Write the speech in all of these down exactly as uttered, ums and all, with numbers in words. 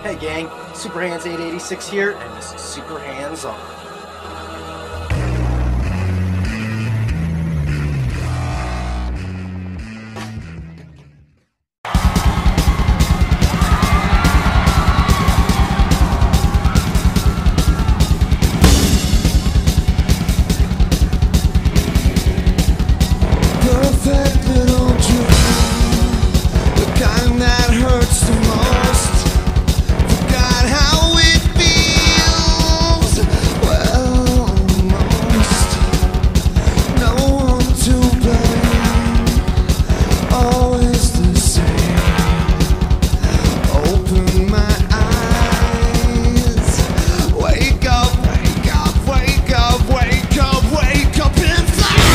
Hey gang, Super Hands eight eighty-six here, and this is Super Hands On. Perfect little dream, the kind that hurts the most. Forgot how it feels. Well, almost. No one to blame. Always the same. Open my eyes. Wake up, wake up, wake up, wake up, wake up in flames.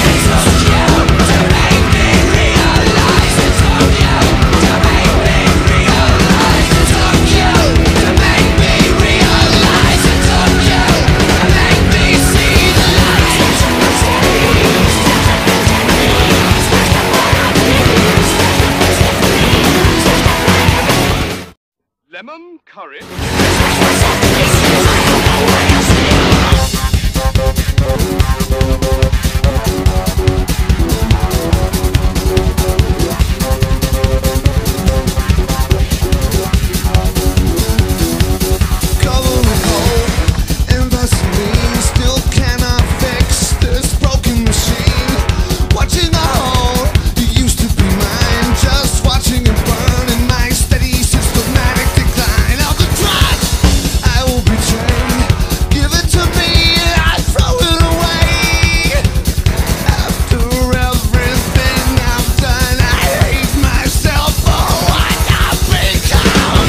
Lemon curry. Covering hole in Vaseline, still cannot fix this broken machine. Watching the hole, you used to be mine, just watching it burn in my steady systematic decline of the trust. I will betray, give it to me, I throw it away. After everything I've done, I hate myself for what I've become.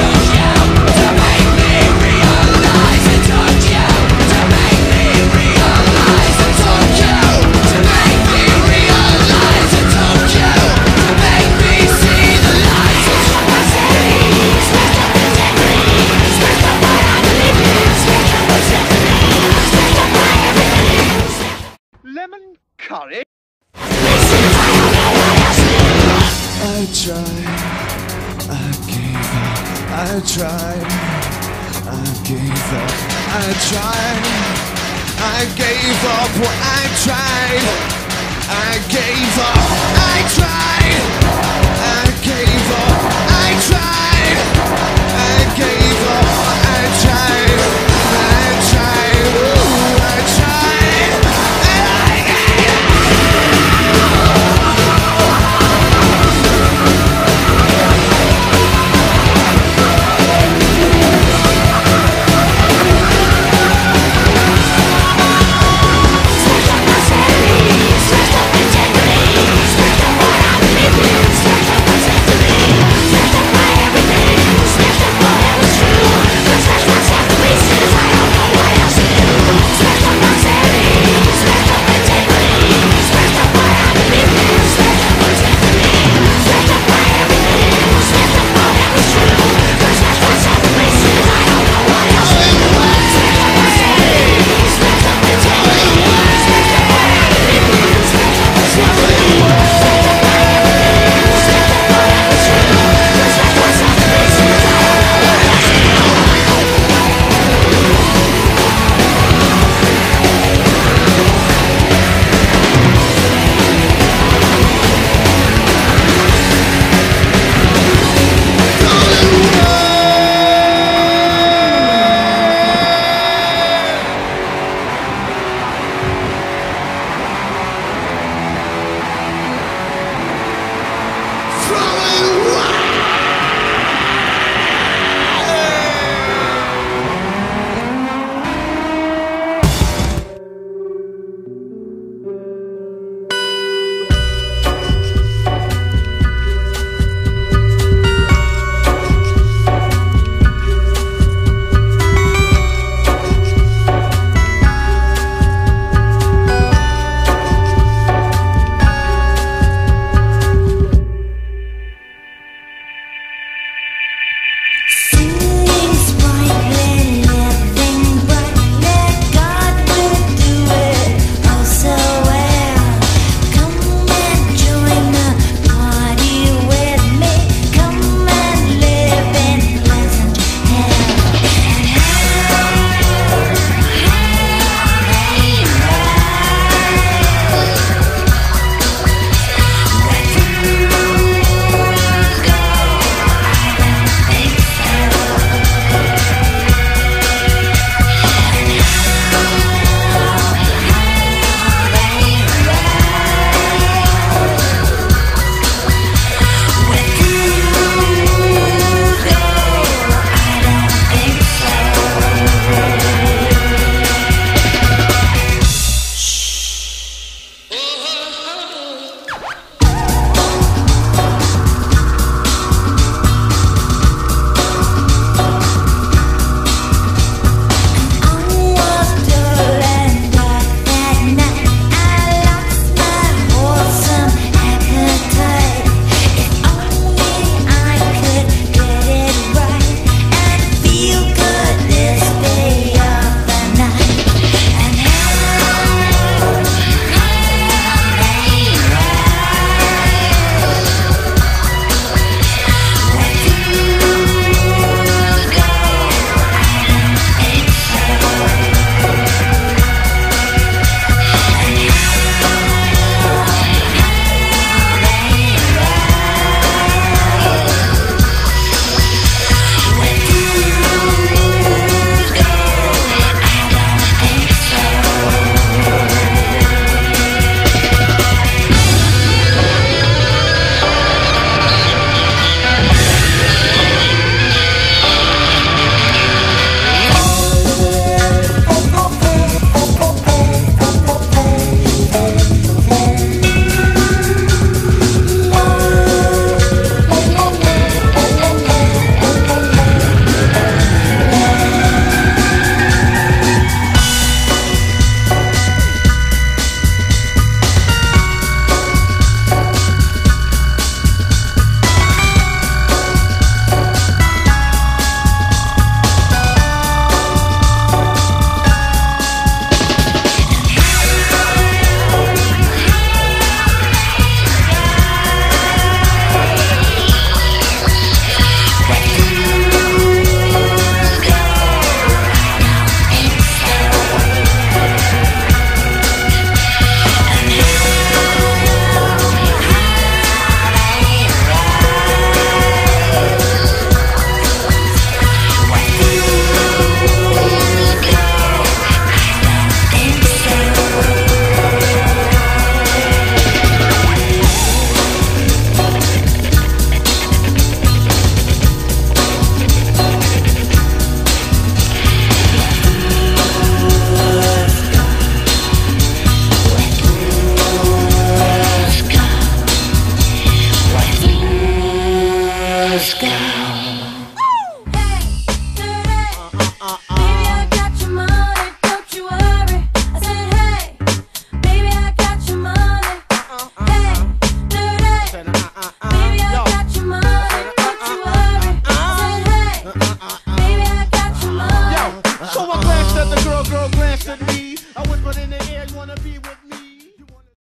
Lemon curry. I tried, I gave up, I tried, I gave up, I tried, I gave up, well, I tried, I gave up, I tried, I gave